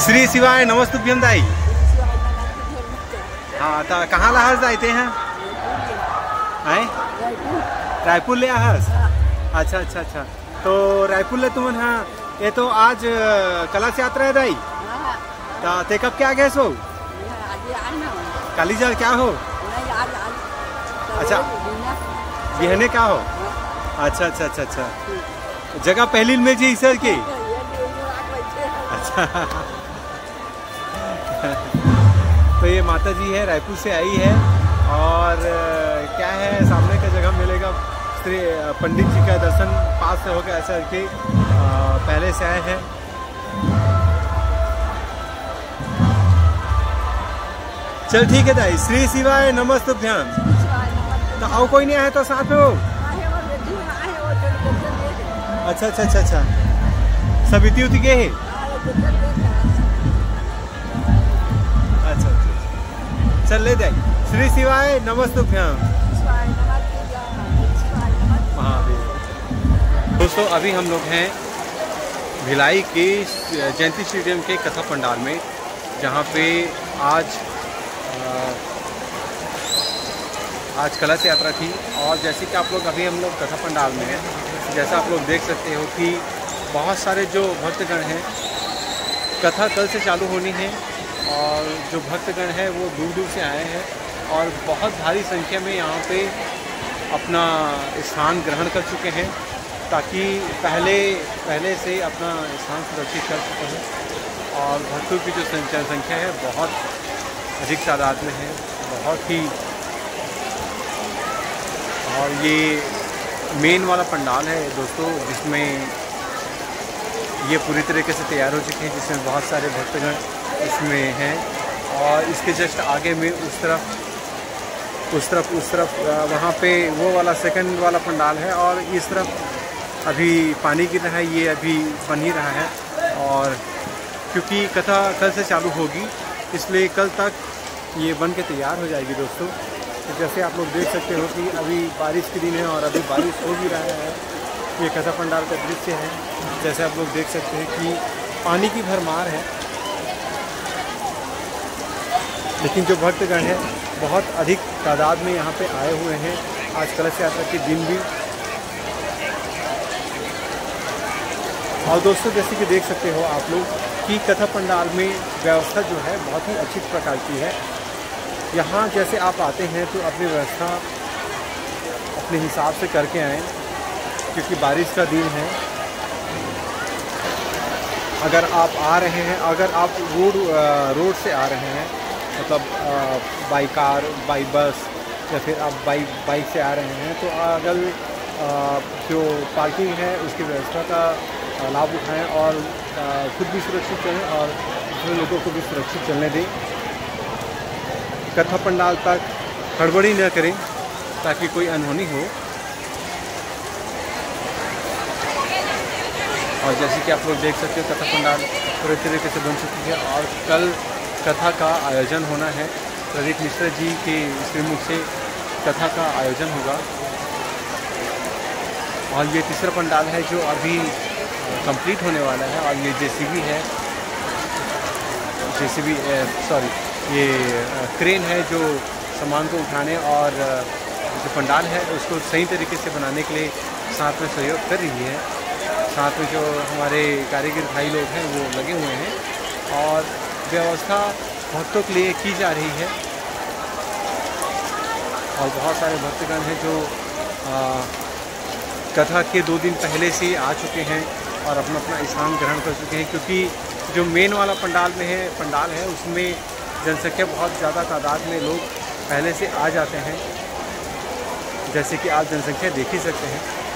श्री शिवाय नमस्तुभ्यम दाई। हाँ तो कहाँ लहस जाते हैं? रायपुर ले आहस? अच्छा अच्छा अच्छा। तो रायपुर ले तुमन हाँ ये तो आज कलश यात्रा है दाई। तो ते कब क्या गए सो? काली जा क्या हो? अच्छा बिहने क्या हो? अच्छा अच्छा अच्छा अच्छा। जगह पहली में जी सर की। अच्छा तो ये माता जी है, रायपुर से आई है और क्या है सामने का जगह मिलेगा श्री पंडित जी का दर्शन पास से होकर ऐसा कि पहले से आए हैं। चल ठीक है दाई। श्री शिवाय नमस्तुभ्यम। तो आओ कोई नहीं आया तो साथ में हो? अच्छा अच्छा अच्छा अच्छा। सब इति उति गए हैं? अच्छा अच्छा चल ले जाए। श्री शिवाय नमस्तुभ्यम। महादेव। दोस्तों अभी हम लोग हैं भिलाई के जयंती स्टेडियम के कथा पंडाल में, जहाँ पे आज कलश यात्रा थी। और जैसे कि आप लोग अभी हम लोग कथा पंडाल में हैं, जैसा आप लोग देख सकते हो कि बहुत सारे जो भक्तगण हैं, कथा कल से चालू होनी है और जो भक्तगण हैं वो दूर दूर से आए हैं और बहुत भारी संख्या में यहाँ पे अपना स्थान ग्रहण कर चुके हैं, ताकि पहले से अपना स्थान सुरक्षित कर चुके हैं। और भक्तों की जो जनसंख्या है बहुत अधिक तादाद में है, बहुत ही। और ये मेन वाला पंडाल है दोस्तों, जिसमें ये पूरी तरीके से तैयार हो चुके हैं, जिसमें बहुत सारे भक्तगण इसमें हैं। और इसके जस्ट आगे में उस तरफ वहाँ पे वो वाला सेकंड वाला पंडाल है। और इस तरफ अभी पानी गिर रहा है, ये अभी बन ही रहा है। और क्योंकि कथा कल से चालू होगी इसलिए कल तक ये बन के तैयार हो जाएगी दोस्तों। तो जैसे आप लोग देख सकते हो कि अभी बारिश के दिन है और अभी बारिश हो भी रहा है। ये कथा पंडाल का दृश्य है। जैसे आप लोग देख सकते हैं कि पानी की भरमार है, लेकिन जो भक्तगण हैं बहुत अधिक तादाद में यहाँ पे आए हुए हैं आज कलश यात्रा के दिन भी। और दोस्तों जैसे कि देख सकते हो आप लोग कि कथा पंडाल में व्यवस्था जो है बहुत ही अच्छी प्रकार की है। यहाँ जैसे आप आते हैं तो अपनी व्यवस्था अपने हिसाब से करके आएँ, क्योंकि बारिश का दिन है। अगर आप आ रहे हैं, अगर आप रोड से आ रहे हैं, मतलब बाई कार, बाई बस या फिर आप बाइक से आ रहे हैं, तो अगर जो पार्किंग है उसकी व्यवस्था का लाभ उठाएं और खुद भी सुरक्षित चलें और दूसरे लोगों को भी सुरक्षित चलने दें। कथा पंडाल तक हड़बड़ी न करें ताकि कोई अनहोनी हो। और जैसे कि आप लोग देख सकते हो कथा पंडाल पूरे तरीके से बन चुकी है और कल कथा का आयोजन होना है। प्रदीप मिश्रा जी के श्रीमुख से कथा का आयोजन होगा। और ये तीसरा पंडाल है जो अभी कंप्लीट होने वाला है। और ये जेसीबी है, ये क्रेन है जो सामान को उठाने और जो पंडाल है उसको सही तरीके से बनाने के लिए साथ में सहयोग कर रही है। साथ में जो हमारे कारीगर भाई लोग हैं वो लगे हुए हैं और व्यवस्था भक्तों के लिए की जा रही है। और बहुत सारे भक्तगण हैं जो कथा के 2 दिन पहले से आ चुके हैं और अपना स्थान ग्रहण कर चुके हैं, क्योंकि जो मेन वाला पंडाल है उसमें जनसंख्या बहुत ज़्यादा तादाद में लोग पहले से आ जाते हैं। जैसे कि आप जनसंख्या देख ही सकते हैं।